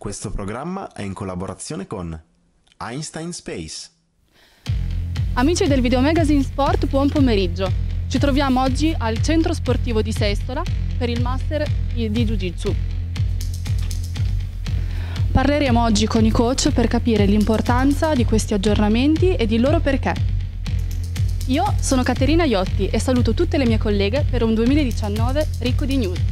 Questo programma è in collaborazione con Einstein Space. Amici del Video Magazine Sport, buon pomeriggio. Ci troviamo oggi al centro sportivo di Sestola per il Master di Jiu Jitsu. Parleremo oggi con i coach per capire l'importanza di questi aggiornamenti ed il loro perché. Io sono Caterina Iotti e saluto tutte le mie colleghe per un 2019 ricco di news.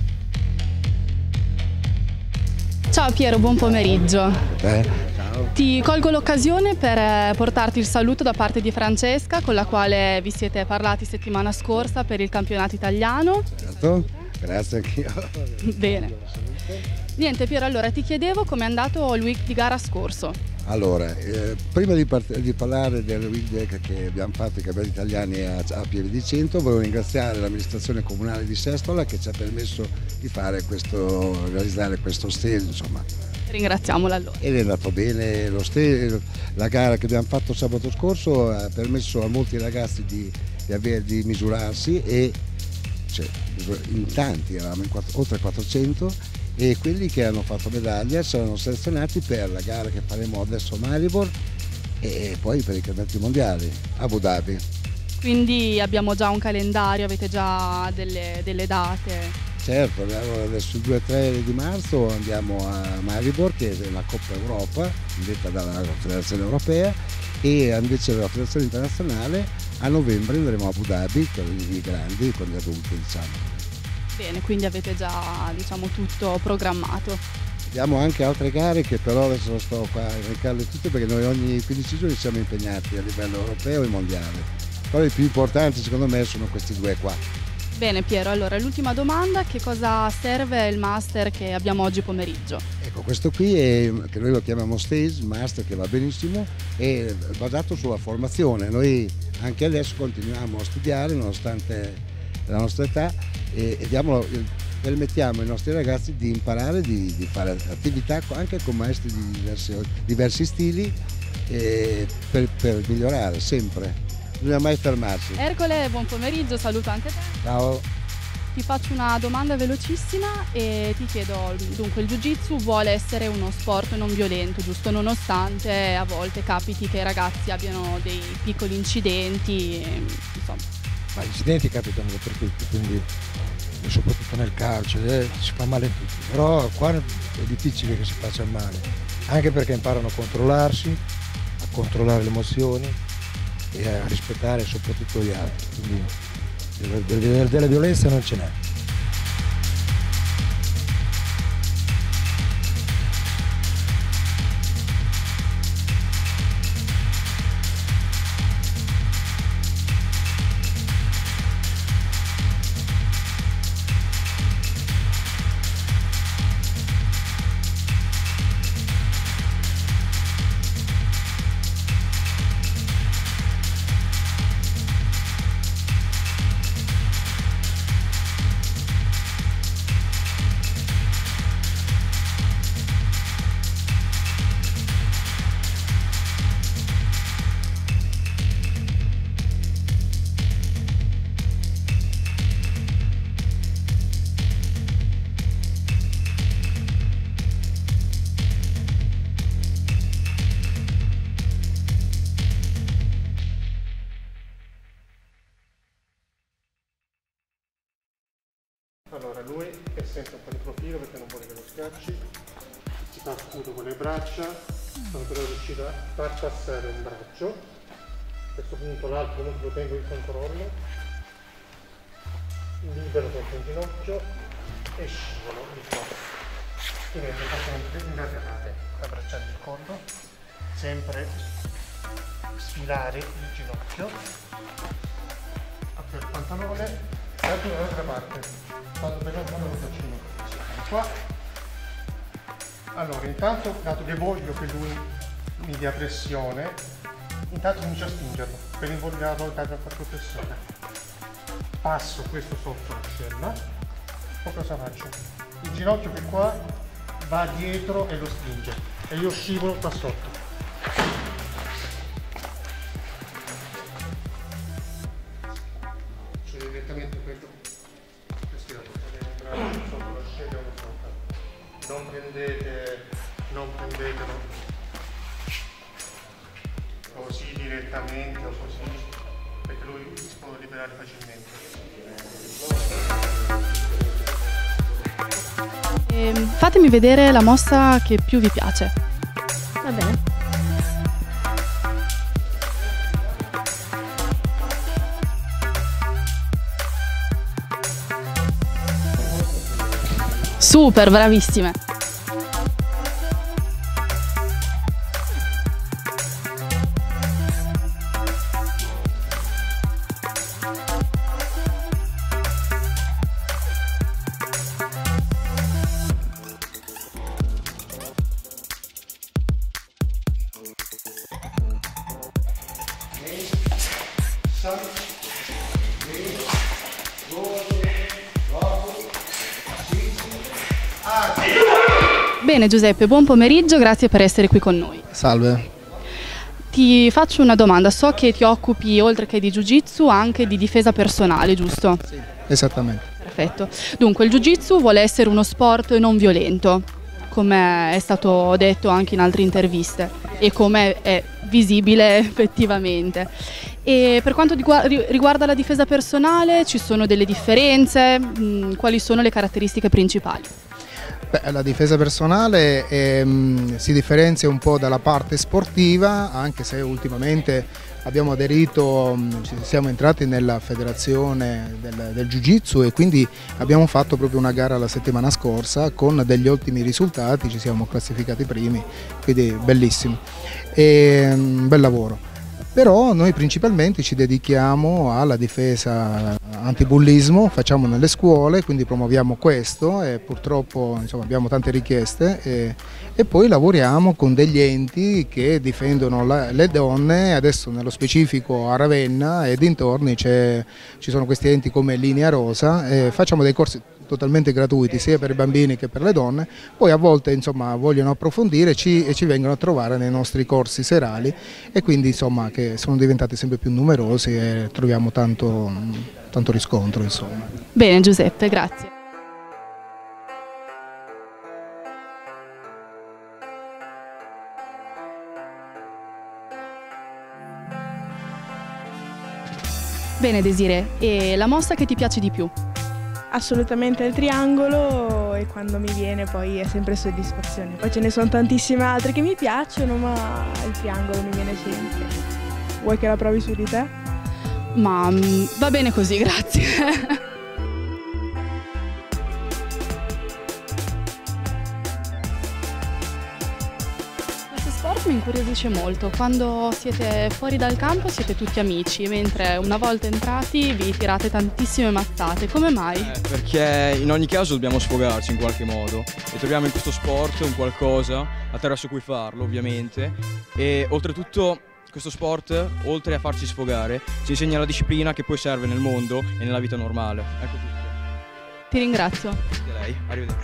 Ciao Piero, buon pomeriggio. Ciao. Ti colgo l'occasione per portarti il saluto da parte di Francesca, con la quale vi siete parlati settimana scorsa per il campionato italiano. Certo, grazie anch'io. Bene. Niente Piero, allora ti chiedevo com'è andato il week di gara scorso. Allora, prima di parlare del week che abbiamo fatto i campionati italiani a Pieve di Cento, volevo ringraziare l'amministrazione comunale di Sestola che ci ha permesso di realizzare questo stage, insomma. Ringraziamola allora. Ed è andato bene la gara che abbiamo fatto sabato scorso ha permesso a molti ragazzi di misurarsi e cioè, in tanti, eravamo oltre 400, e quelli che hanno fatto medaglia saranno selezionati per la gara che faremo adesso a Maribor e poi per i campionati mondiali a Abu Dhabi. Quindi abbiamo già un calendario, avete già delle date? Certo, adesso il 2 e 3 di marzo andiamo a Maribor, che è una Coppa Europa indetta dalla Federazione Europea, e invece la Federazione Internazionale a novembre andremo a Abu Dhabi con i grandi, con gli adulti, diciamo. Bene, quindi avete già tutto programmato. Abbiamo anche altre gare che però adesso non sto qua a elencarle tutte perché noi ogni 15 giorni siamo impegnati a livello europeo e mondiale. Però i più importanti secondo me sono questi due qua. Bene Piero, allora l'ultima domanda, che cosa serve il master che abbiamo oggi pomeriggio? Ecco, questo qui è, che noi lo chiamiamo stage, master, che va benissimo, è basato sulla formazione. Noi anche adesso continuiamo a studiare nonostante la nostra età e permettiamo ai nostri ragazzi di imparare, di fare attività anche con maestri di diversi stili per migliorare sempre. Non bisogna mai fermarsi. Ercole, buon pomeriggio, saluto anche te. Ciao. Ti faccio una domanda velocissima e ti chiedo, dunque il Jiu-Jitsu vuole essere uno sport non violento, giusto? Nonostante a volte capiti che i ragazzi abbiano dei piccoli incidenti, insomma. Ma gli incidenti capitano dappertutto, quindi soprattutto nel calcio, si fa male a tutti, però qua è difficile che si faccia male, anche perché imparano a controllarsi, a controllare le emozioni e a rispettare soprattutto gli altri, quindi della violenza non ce n'è. Allora, lui è sempre un po' di profilo perché non vuole che lo schiacci, si fa scudo con le braccia, sono però riuscito a far passare un braccio, a questo punto l'altro non lo tengo in controllo, libero sotto il ginocchio e scivolo di qua. Tenendo sempre in laterale, abbracciando il collo, sempre sfilare il ginocchio, apro il pantalone, salto dall'altra parte. Vado per la mano qua. Allora, intanto, dato che voglio che lui mi dia pressione, intanto comincio a spingerlo per invogliarlo a dare qualche pressione. Passo questo sotto l'ascella, poi cosa faccio? Il ginocchio che qua va dietro e lo stringe e io scivolo qua sotto. Cioè direttamente questo non prendete non prendetelo così direttamente o così, perché lui si può liberare facilmente. Fatemi vedere la mossa che più vi piace. Va bene. Super, bravissime. Bene Giuseppe, buon pomeriggio, grazie per essere qui con noi. Salve. Ti faccio una domanda, so che ti occupi oltre che di Jiu-Jitsu anche di difesa personale, giusto? Sì, esattamente. Perfetto. Dunque il Jiu-Jitsu vuole essere uno sport non violento, come è stato detto anche in altre interviste e come è visibile effettivamente. E per quanto riguarda la difesa personale ci sono delle differenze? Quali sono le caratteristiche principali? Beh, la difesa personale si differenzia un po' dalla parte sportiva, anche se ultimamente abbiamo aderito, siamo entrati nella federazione del Jiu-Jitsu e quindi abbiamo fatto proprio una gara la settimana scorsa con degli ottimi risultati, ci siamo classificati primi, quindi bellissimo e un bel lavoro. Però noi principalmente ci dedichiamo alla difesa antibullismo, facciamo nelle scuole, quindi promuoviamo questo e purtroppo insomma, abbiamo tante richieste e poi lavoriamo con degli enti che difendono le donne, adesso nello specifico a Ravenna e dintorni ci sono questi enti come Linea Rosa e facciamo dei corsi totalmente gratuiti sia per i bambini che per le donne, poi a volte insomma, vogliono approfondire e ci vengono a trovare nei nostri corsi serali e quindi insomma, che sono diventati sempre più numerosi e troviamo tanto riscontro. Insomma. Bene Giuseppe, grazie. Bene Desiree, e la mossa che ti piace di più? Assolutamente il triangolo e quando mi viene poi è sempre soddisfazione. Poi ce ne sono tantissime altre che mi piacciono, ma il triangolo mi viene sempre. Vuoi che la provi su di te? Ma va bene così, grazie. Questo sport mi incuriosisce molto. Quando siete fuori dal campo siete tutti amici, mentre una volta entrati vi tirate tantissime mazzate. Come mai? Perché in ogni caso dobbiamo sfogarci in qualche modo e troviamo in questo sport un qualcosa attraverso cui farlo, ovviamente, e oltretutto questo sport, oltre a farci sfogare, ci insegna la disciplina che poi serve nel mondo e nella vita normale. Ecco tutto. Ti ringrazio. Grazie a lei, arrivederci.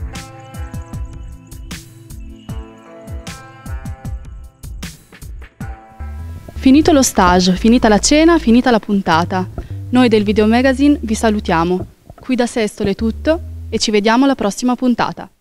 Finito lo stage, finita la cena, finita la puntata. Noi del Video Magazine vi salutiamo. Qui da Sestolo è tutto e ci vediamo alla prossima puntata.